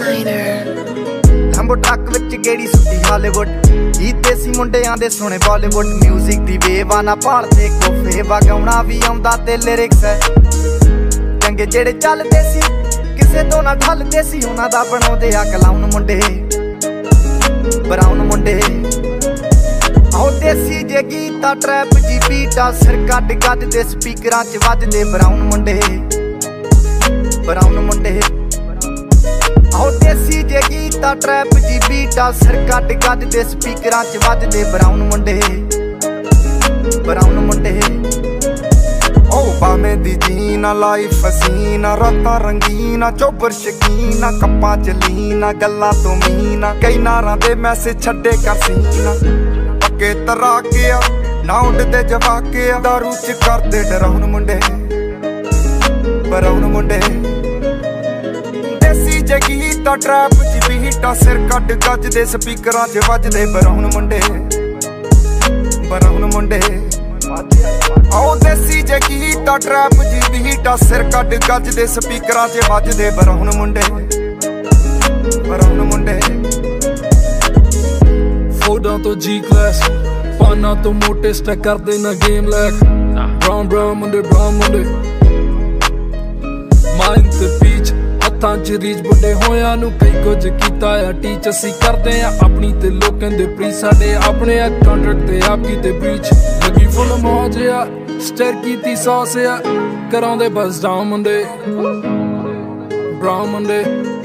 लंबो ट्रक विच गेड़ी सुट्टी हालीवुड गीत देसी मुंडियां दे सुने बॉलीवुड म्यूजिक दी वेव आना भालदे कोफे वगाउणा भी आउंदा ते लिरिक्स है चंगे जेड़े चलदे सी किसे तो ना ढलदे सी उन्हां दा बनाउंदे आ क्लाउन मुंडे ब्राउन मुंडे आओ देसी जे गीता ट्रैप जी बीटा सिर कट गजदे स्पीकरां च वजदे ब्राउन मुंडे आओ देसी जे गीता ट्रैप जी बीटा सिर कट गजदे स्पीकरां च वजदे ब्राउन मुंडे ओ बामे दी जीना लाइफ हसीना रातां रंगीना चौबर शकीना कप्पां च लीना गल्लां तो मीना कई नारां दे मैसेज छड्डे कर सीना पक्के तराके आ ना उडदे जवाके आ दारू च करदे डराउन मुंडे ब्राउन मुंडे देसी जे गीता ट्रैप जी बीटा सिर कट गजदे स्पीकरां च वजदे ब्राउन मुंडे आओ देसी जे गीता ट्रैप जी बीटा सिर कट गजदे स्पीकरां च वजदे ब्राउन मुंडे फोडां तो जी क्लास पाना तो मोटे स्टैक करदे ना गेम लैक ब्राउन मुंडे माइंड ते पीच हत्थां च रीच बुड्ढे होयां नू कई कुछ कीता आ टीच असी करदे आ अपनी ते लोकां दे प्री साडे अपने आ कॉन्ट्रैक्ट ते आप कीते ब्रीच लगी फुल मौज आ स्टेर कीती सॉस आ करांदे बस डाउन मुंडे ब्राउन मुंडे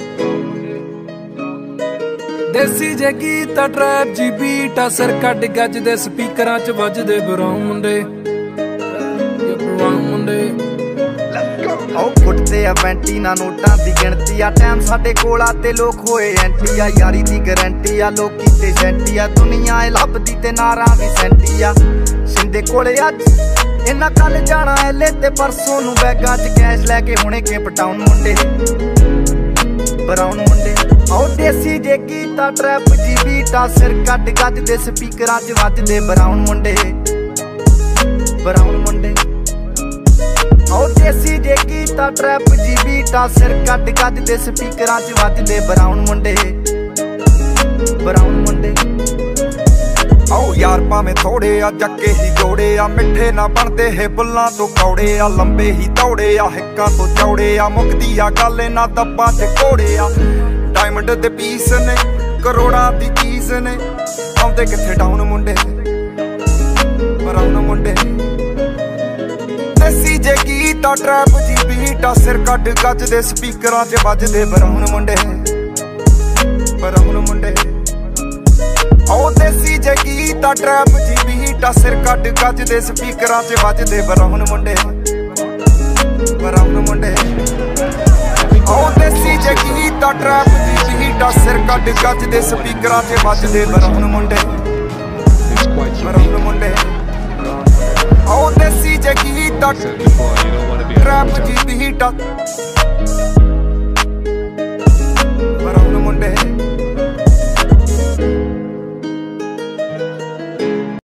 देसी जे गीता ट्रैप जी बीटा सिर कट गजदे स्पीकरां च वजदे ब्राउन मुंडे आओ फुटते आ वैंटी ना नोटां दी गिणती आ टाइम साडे कोल आ ते लोक होए एंटी आ यारी दी गारंटी आ लोकी ते सेंटी आ दुनिया ए लभदी ते नारां भी सेंटी आ शिंदे कोले अज इन्ना कल जाना एले ते परसों नू बैगां च कैश लैके हुणे केप टाउन मुंडे ब्राउन मुंडे आओ देसी जे गीता ट्रैप जी बीटा सिर कट गजदे स्पीकरां च वजदे ब्राउन मुंडे आओ देसी जे गीता ट्रैप जी बीटा सिर कट गजदे स्पीकरां च वजदे ब्राउन मुंडे आओ यार भावें थोड़े आ जक्के ही जोड़े आ मिठे ना बनदे हे बुल्लां तो कौड़े आ लंबे ही दौड़े आ हिक्कां तो चौड़े आ मुकदी आ गल ना दब्बां च घोड़े आ डायमंड दे पीस ने करोड़ां दी चीज ने आउंदे कित्थे डाउन मुंडे ब्राउन मुंडे देसी जे गीता ट्रैप जी बीटा सिर कट गजदे स्पीकरां च वजदे ब्राउन मुंडे आओ देसी जे गीता ट्रैप जी बीटा सिर कट गजदे स्पीकरां च वजदे ब्राउन मुंडे आओ देसी जे गीता ट्रैप जी बीटा सिर कट गजदे स्पीकरां च वजदे ब्राउन मुंडे आओ देसी जे गीता ट्रैप जी बीटा